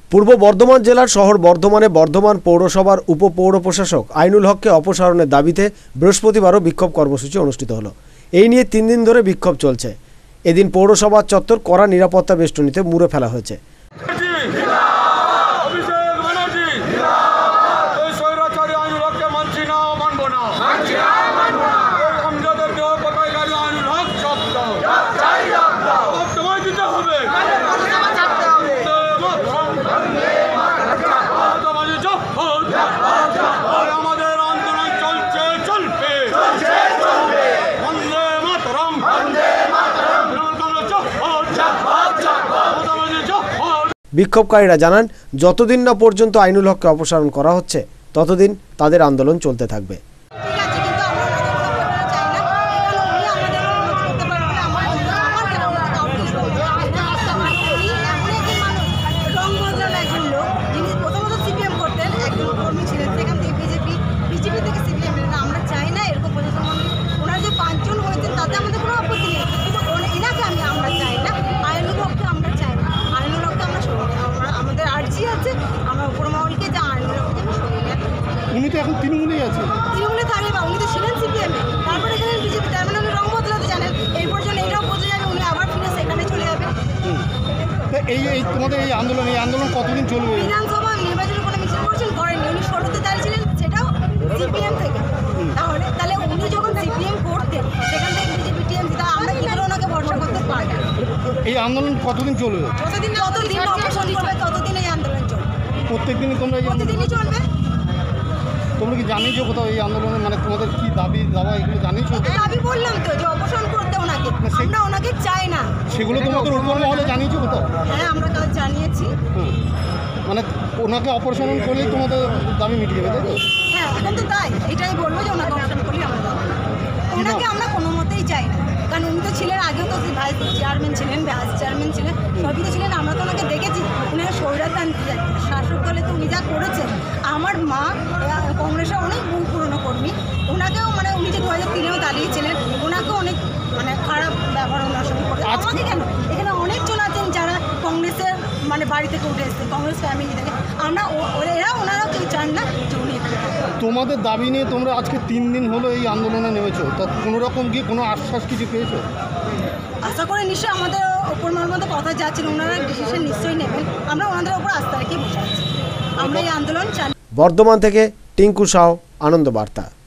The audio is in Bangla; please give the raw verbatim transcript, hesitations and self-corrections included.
পূর্ব বর্ধমান জেলার শহর বর্ধমানে বর্ধমান পৌরসভার উপপৌর প্রশাসক আইনুল হককে অপসারণের দাবিতে বৃহস্পতিবারও বিক্ষোভ কর্মসূচি অনুষ্ঠিত হলো। এই নিয়ে তিন দিন ধরে বিক্ষোভ চলছে। এদিন পৌরসভার চত্বর কড়া নিরাপত্তা বেষ্টনীতে মুড়ে ফেলা হয়েছে। বিক্ষোভকারীরা জানান, যতদিন না পর্যন্ত আইনুল হককে অপসারণ করা হচ্ছে ততদিন তাদের আন্দোলন চলতে থাকবে। উনি তো এখন তৃণমূলেই আছে, তৃণমূলে থাকবে বা উনি তো ছিলেন সিপিএম, তারপরে এখানে বিজেপি, তার মানে উনি রং বদলাতে জানেন। এরপর জন্য এটাও বদলে যাবে, উনি আবার ফিরে সেখানে চলে যাবে। এই এই তোমাদের এই আন্দোলন এই আন্দোলন কতদিন চলবে? বিধানসভা নির্বাচনের কোনো মিছিল করছেন করেননি, উনি ষোলোতে দাঁড়িয়েছিলেন, সেটাও সিপিএম থেকে। তাহলে তাহলে উনি যখন সিপিএম করতেন সেখান থেকে বিজেপি টিএমসি, তা আমরা কি করে ওনাকে ভরসা করতে পারি? এই আন্দোলন কতদিন চলবে? যতদিন যতদিন অপসারণ করবে ততদিন এই আন্দোলন চলবে। প্রত্যেকদিনই তোমরা এই প্রতিদিনই চলবে। তোমরা কি জানিয়েছো কোথাও এই আন্দোলনে, মানে তোমাদের কি দাবি দাবা এগুলো জানিয়েছো? দাবি বললাম তো যে অপসারণ করতে ওনাকে, আমরা ওনাকে চাই না। সেগুলো তোমাদের উপর মহলে জানিয়েছো কোথাও? হ্যাঁ, আমরা কাল জানিয়েছি। হুম, মানে ওনাকে অপসারণ করলেই তোমাদের দাবি মিটে যাবে, তাই তো? হ্যাঁ, এখন তো তাই, এটাই বলবো যে ওনাকে অপসারণ করলেই আমরা দাবি। ওনাকে আমরা কোনো মতেই চাই না, কারণ উনি তো ছিলেন আগেও তো ভাইস চেয়ারম্যান ছিলেন, ভাইস চেয়ারম্যান ছিলেন, সবই তো ছিলেন। আমরা তো ওনাকে দেখেছি, উনি স্বৈরতান্ত্রিক শাসক দলে তো উনি যা করেছেন। আমার মা কংগ্রেসের অনেক বহু পুরনো কর্মী, ওনাকেও মানে উনি যে দু হাজার তিনেও দাঁড়িয়েছিলেন, ওনাকেও অনেক মানে খারাপ ব্যবহার ওনার সঙ্গে করে। আমাকে কেন, এখানে অনেকজন আছেন যারা কংগ্রেসের মানে বাড়ি থেকে উঠে এসেছে, কংগ্রেস ফ্যামিলি থেকে। আমরা এরা ওনারাও কেউ চান না যে উনি এখানে। তোমাদের দাবি নিয়ে তোমরা আজকে তিন দিন হলো এই আন্দোলনে নেমেছো, তা কোনো রকম কি কোনো আশ্বাস কিছু পেয়েছো? আশা করি নিশ্চয়ই আমাদের ওপর মতো কথা যাচ্ছেন, ওনারা ডিসিশন নিশ্চয়ই নেবেন। আমরা ওনাদের ওপর আস্থা রেখে বসে আছি। আমরা এই আন্দোলন চাই। বর্ধমান থেকে টিঙ্কু সাউ, আনন্দ বার্তা।